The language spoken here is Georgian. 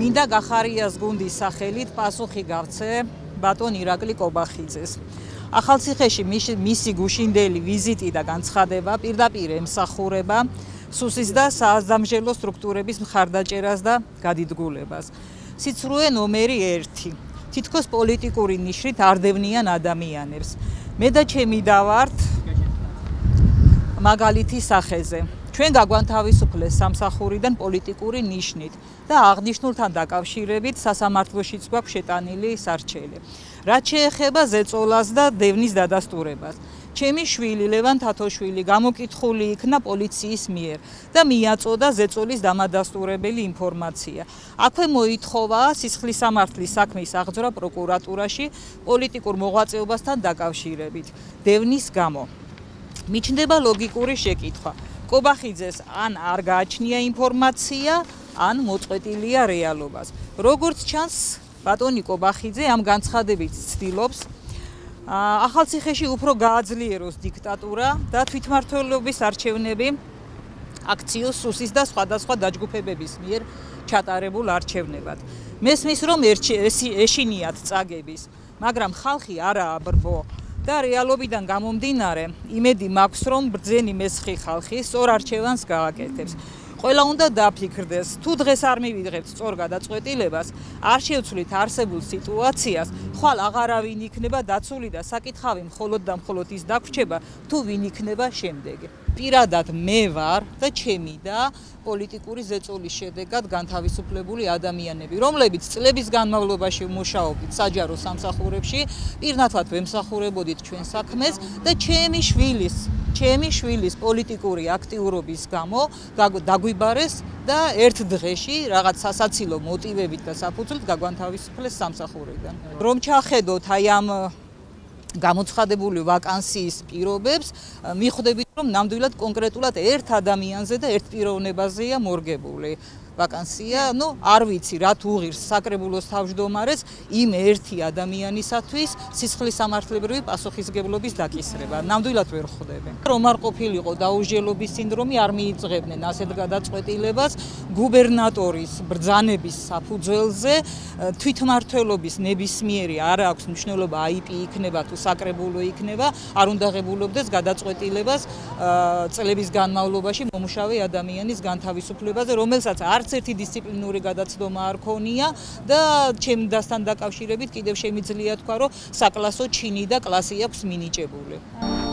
მინდა გახარიას გუნდის სახელით პასუხი გავცე ბატონ ირაკლი კობახიძეს. ახალციხეში მისი გუშინდელი ვიზიტი და განცხადება პირდაპირ ემსახურება სუსის და სადამსჯელო სტრუქტურების მხარდაჭერას და გადიდგულებას. სიცრუე ნომერი 1. თითქოს პოლიტიკური ნიშნით არ დევნიან ადამიანებს. მე და ჩემი დავართ მაგალითი სახეზე. ჩვენ გაგვანთავისუფლეს სამსახურიდან პოლიტიკური ნიშნით და აღნიშნულთან დაკავშირებით სასამართლოშიც გვაქვს შეტანილი სარჩელი. რაც შეეხება ზეწოლას და დევნის დადასტურებას. ჩემი შვილი ლევან თათოშვილი გამოკითხული იქნა პოლიციის მიერ და მიაწოდა ზეწოლის დამადასტურებელი ინფორმაცია. აქვე მოითხოვა სისხლის სამართლის საქმის აღძვრა პროკურატურაში პოლიტიკურ მოღვაწეობასთან დაკავშირებით. დევნის გამო. მიჩნდება ლოგიკური შეკითხვა. კობახიძეს ან არ გააჩნია ინფორმაცია, ან მოწყვეტილია რეალობას. როგორც ჩანს, ბატონი კობახიძე ამ განცხადებით ცდილობს ახალციხეში უფრო გააძლიეროს დიქტატურა და თვითმმართველობის არჩევნები აქციოს სუსის და სხვადასხვა დაჯგუფებების მიერ ჩატარებულ არჩევნებად. მესმის რომ ეშინიათ წაგების, მაგრამ ხალხი არაა ბრბო და რეალობიდან გამომდინარე, იმედი მაქვს რომ ბრძენი მესხი ხალხი სწორ არჩევანს გააკეთებს. ყველა უნდა დაფიქრდეს, თუ დღეს არ მივიღებთ სწორ გადაწყვეტილებას, არ შევცვლით არსებულ სიტუაციას, ხვალ აღარავინ იქნება დაცული და საკითხავი მხოლოდ და მხოლოდ ის დაგვრჩება, თუ ვინ იქნება შემდეგი. პირადად მე ვარ და ჩემი და პოლიტიკური ზეწოლის შედეგად განთავისუფლებული ადამიანები, რომლებიც წლების განმავლობაში მუშაობდით საჯარო სამსახურებში, პირნათლად ვემსახურებოდით ჩვენ საქმეს და ჩემი შვილის პოლიტიკური აქტიურობის გამო დაგვიბარეს და ერთ დღეში რაღაც სასაცილო მოტივებით და საფუძვლით გაგვანთავისუფლეს სამსახურიდან. რომ ჩახედოთ აი ამ გამოცხადებული ვაკანსიის პირობებს, მიხვდებით რომ ნამდვილად კონკრეტულად ერთ ადამიანზე და ერთ პიროვნებაზეა მორგებული ვაკანსია, არ ვიცი რა თუ უღირს საკრებულოს თავმჯდომარეს იმ ერთი ადამიანისათვის სისხლის სამართლებრივი პასუხისმგებლობის დაკისრება. ნამდვილად ვერ ხვდები. რომ არ ყოფილიყო დაუსჯელობის სინდრომი, არ მიიწევდნენ ასეთ გადაწყვეტილებას გუბერნატორის ბრძანების საფუძველზე თვითმმართველობის ნებისმიერი არ აქვს მნიშვნელობა IP იქნება თუ საკრებულო იქნება, არ უნდა ღებულობდეს გადაწყვეტილებას წლების განმავლობაში მომუშავე ადამიანის განთავისუფლებაზე, რომელსაც არც ერთი დისციპლინური გადაცდომა არ ქონია და ჩემ დასთან დაკავშირებით კიდევ შემიძლია თქვა, რომ საკლასო ჩინი და კლასი აქვს მინიჭებული.